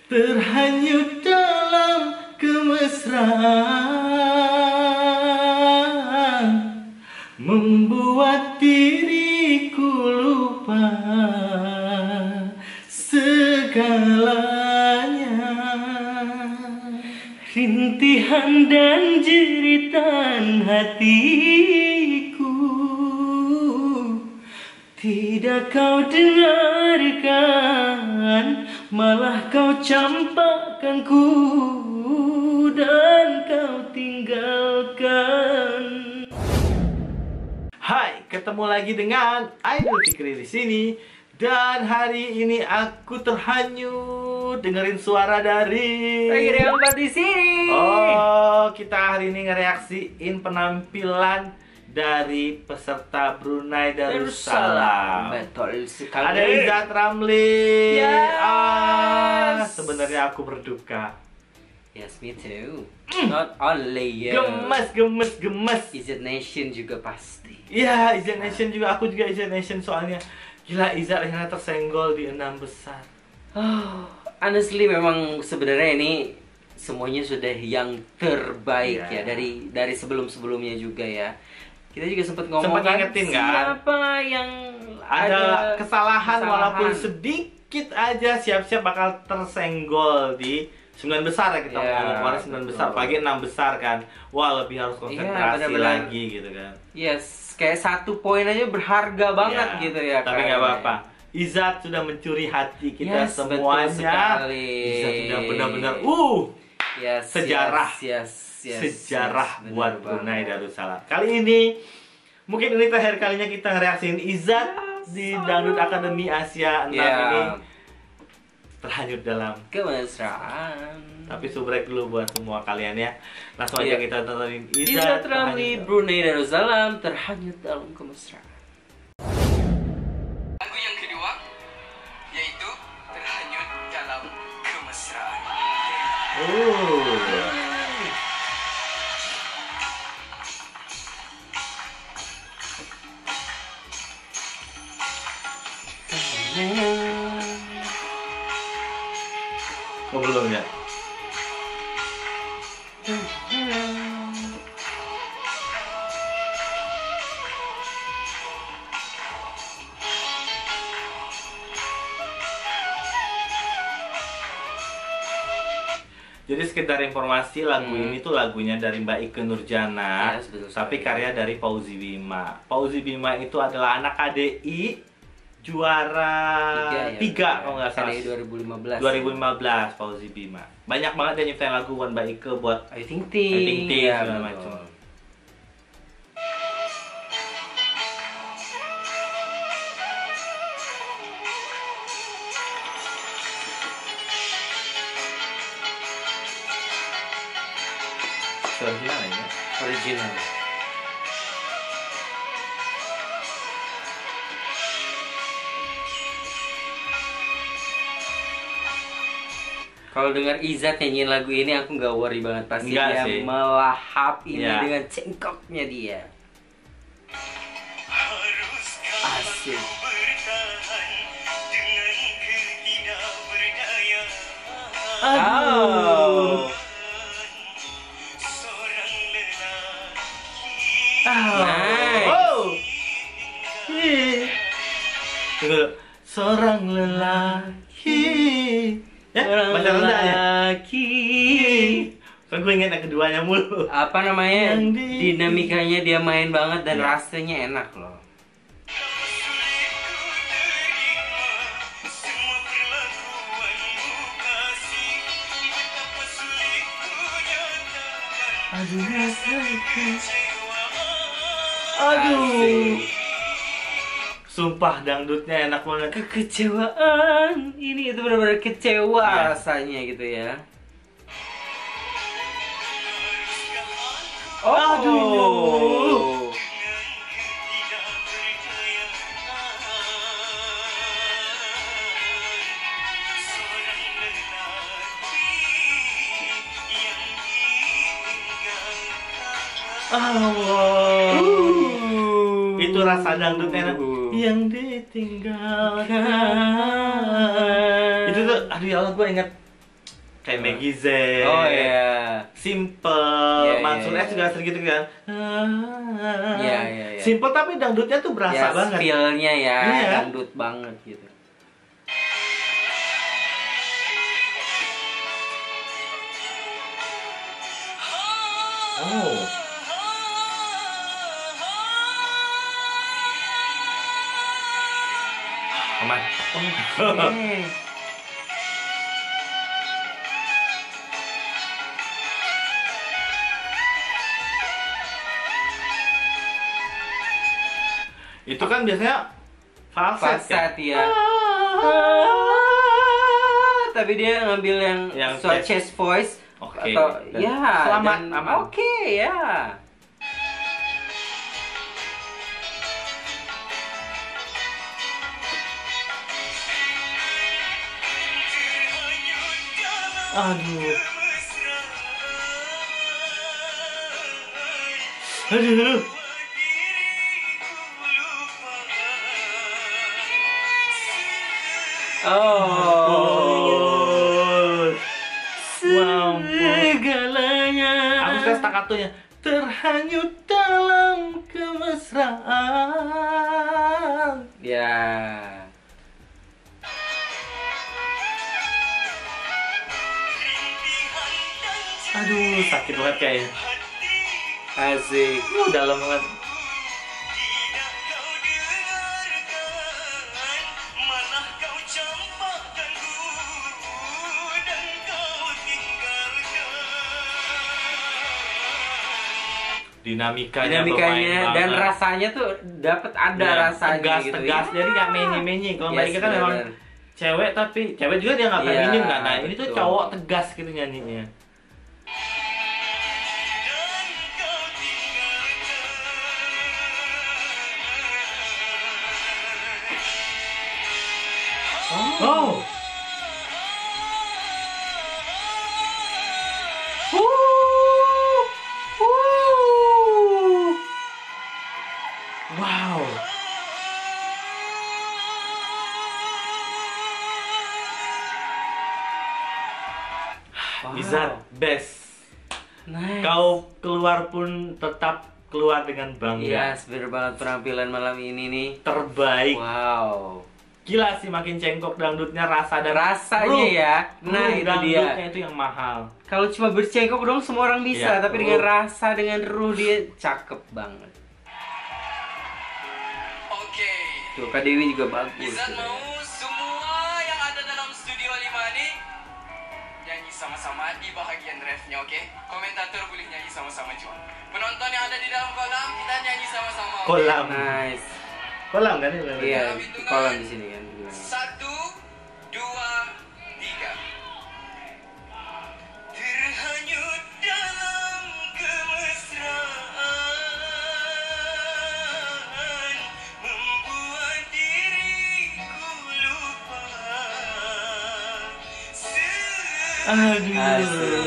terhanyut dalam kemesraan, membuat diriku lupa segalanya. Rintihan dan jeritan hatiku tidak kau dengarkan, malah kau campakkanku dan kau tinggalkan. Hai, ketemu lagi dengan Aidil Fikri di sini. Dan hari ini aku terhanyut dengerin suara dari Empat di sini. Oh, kita hari ini ngereaksiin penampilan dari peserta Brunei Darussalam. Betul sekali. Ada Izzat Ramli. Yes. Sebenarnya aku berduka. Yes, me too. Not only you. Gemes. Izzat Nation juga pasti. Iya, Izzat Nation juga. Aku juga Izzat Nation soalnya. Gila, Izzat akhirnya tersenggol di 6 besar. Oh, honestly memang sebenarnya ini semuanya sudah yang terbaik ya dari sebelum-sebelumnya juga ya. Kita juga sempat ngomong ngingetin kan? siapa yang ada kesalahan walaupun sedikit aja, siap-siap bakal tersenggol di 9 besar ya. Kita ngomong kemarin 9 besar, pagi 6 besar kan. Wah, lebih harus konsentrasi lagi gitu kan. Yes, kayak 1 poin aja berharga banget gitu ya. Tapi nggak apa-apa. Izzat sudah mencuri hati kita semuanya. Izzat sudah benar-benar sejarah. Sejarah buat Brunei Darussalam. Kali ini mungkin ini terakhir kalinya kita ngereaksiin Izzat di Dangdut Akademi Asia 6 ini terhanyut dalam kemesraan. Tapi subrek dulu buat semua kalian ya. Langsung aja kita tontonin Izzat Ramli Brunei Darussalam terhanyut dalam kemesraan. Lagu yang kedua yaitu terhanyut dalam kemesraan. Oh, belum ya? Jadi sekedar informasi, lagu ini tuh lagunya dari Mbak Ikke Nurjana, tapi karya dari Fauzi Bima. Fauzi Bima itu adalah anak KDI juara 3 kalau nggak salah. KDI 2015. 2015 Fauzi Bima. Banyak banget dia nyiptain lagu buat Mbak Ikke, buat Ayu Ting Ting segala macam. Original ya? Original. Kalau dengar Izzat nyanyiin lagu ini aku nggak worry banget, pasti dia melahap ini dengan cengkoknya dia. Asik. Aduh. Seorang lelaki. Baca rendah ya? Kan gue ingat yang keduanya mulu. Apa namanya? Dinamikanya dia main banget dan rasanya enak loh. Aduh. Sumpah dangdutnya enak banget. Kekecewaan ini itu benar-benar kecewa rasanya gitu ya. Aduh. Allah. Itu rasa dangdutnya yang ditinggalkan. Itu tuh, aduh ya Allah, gue ingat Kayak Maggie Z. Oh iya. Simple. Mansur S juga sering gitu kan. Iya. Simple tapi dangdutnya tuh berasa banget. Feel-nya ya, dangdut banget gitu. Oh. Aman. Itu kan biasanya falset kan? Ya. Tapi dia ngambil yang chest voice atau ya selamat aman. Oke, ya. Aduh. Aduh. Oh. Segalanya. Aku suka staccatonya. Terhanyut dalam kemesraan. Ya. Aduh, sakit banget kayaknya. Asik. Dalam banget. Dinamikanya dan rasanya tuh dapat ada rasanya tegas, gitu. Tegas, jadi nggak menye-menye. Kalau Mbak Ika kan memang cewek, tapi cewek juga dia nggak feminim kan. Nah, ini tuh cowok tegas gitu nyanyinya. Oh. Wow. Izat best. Nice. Kau keluar pun tetap keluar dengan bangga. Yes, bener banget penampilan malam ini nih. Terbaik. Wow. Gila sih, makin cengkok dangdutnya, rasa dan rasanya ya. Nah, itu dangdutnya dia. Itu yang mahal. Kalau cuma bercengkok dong semua orang bisa, tapi dengan rasa, dengan ruh dia cakep banget. Oke. Tuh, Kak Dewi juga bagus. Izat mau semua yang ada dalam studio 5 nih nyanyi sama-sama di bahagian refnya, oke? Komentator boleh nyanyi sama-sama juga. Penonton yang ada di dalam kolam, kita nyanyi sama-sama. Okay? Kolam. Nice. Kolam kan ini? Iya, kolam di sini kan. 1, 2, 3. Terhanyut dalam kemesraan, membuat diriku lupa. Aduh.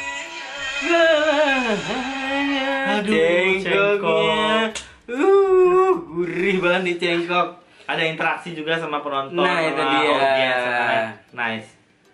Cengkoknya. Gurih banget nih cengkok. Ada interaksi juga sama penonton. Nah, itu dia. Audiens. Nice.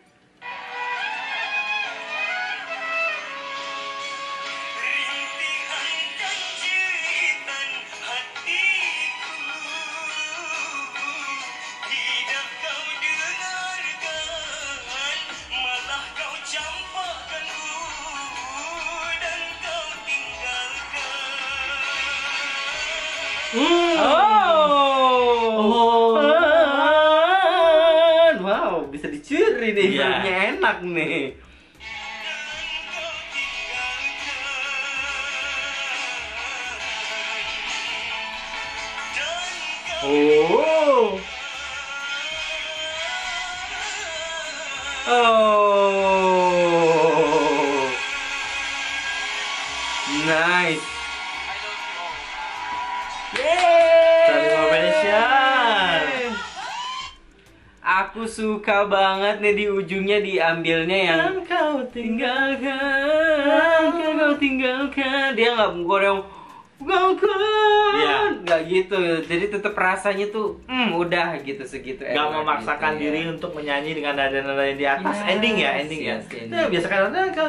Wow, bisa dicuri nih, perutnya enak nih. Oh. Nice. Aku suka banget nih di ujungnya diambilnya yang kau tinggalkan. Dia nggak koreo nggak gitu. Jadi tetap rasanya tuh udah gitu segitu. Nggak memaksakan gitu, diri untuk menyanyi dengan nada-nada yang di atas. Ending ya. Nah, biasa kan dan kau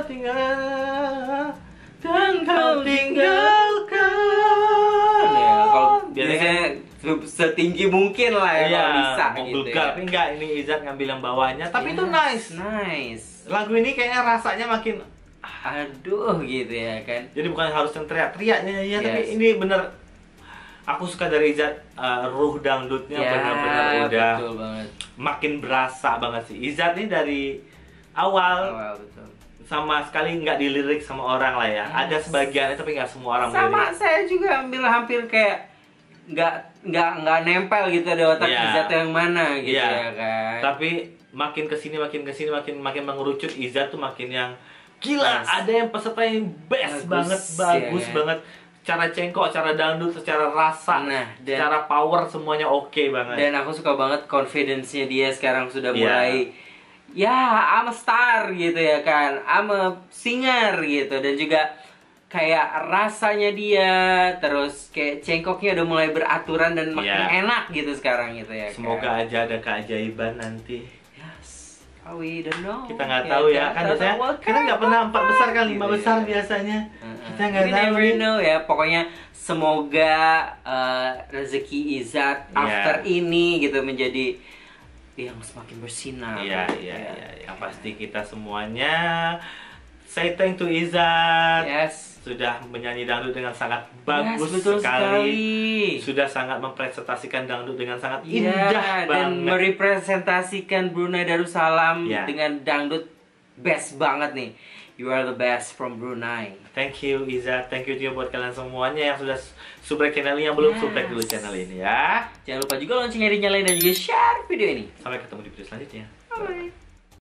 tinggalkan. Ya, kalau biasanya setinggi mungkin lah ya, kalau bisa gitu ya. Tapi enggak, ini Izzat ngambil yang bawahnya. Tapi itu nice. Lagu ini kayaknya rasanya makin aduh gitu ya kan. Jadi bukan harus yang teriak-teriaknya ya, tapi ini bener. Aku suka dari Izzat, ruh dangdutnya benar-benar udah makin berasa banget sih. Izzat ini dari awal betul. Sama sekali nggak dilirik sama orang lah ya. Ada sebagian tapi nggak semua orang sama melirik. Saya juga ambil hampir kayak nggak nempel gitu ada otak Izzat yang mana gitu ya kan. Tapi makin kesini makin mengerucut. Izzat tuh makin yang gila. Ada yang peserta yang bagus banget. Cara cengkok, cara dangdut, secara rasa, secara power semuanya oke banget. Dan aku suka banget confidence-nya dia sekarang sudah mulai I'm a star gitu ya kan, I'm a singer gitu. Dan juga kayak rasanya dia, terus kayak cengkoknya udah mulai beraturan dan makin enak gitu sekarang gitu ya. Semoga aja ada keajaiban nanti. We don't know. Kita nggak tahu ya kan, biasanya kita nggak pernah 4 besar kan, 5 besar biasanya. Kita nggak tahu. Never know ya. Pokoknya semoga rezeki Izzat after ini gitu menjadi yang semakin bersinar. Iya. Yang pasti kita semuanya say thank to Izzat. Sudah menyanyi dangdut dengan sangat bagus sekali. Sudah sangat mempresentasikan dangdut dengan sangat indah banget. Dan merepresentasikan Brunei Darussalam dengan dangdut best banget nih. You are the best from Brunei. Thank you Izzat, thank you juga buat kalian semuanya yang sudah subscribe channel ini, yang belum subscribe dulu channel ini ya. Jangan lupa juga loncengnya dinyalain dan juga share video ini. Sampai ketemu di video selanjutnya. Bye.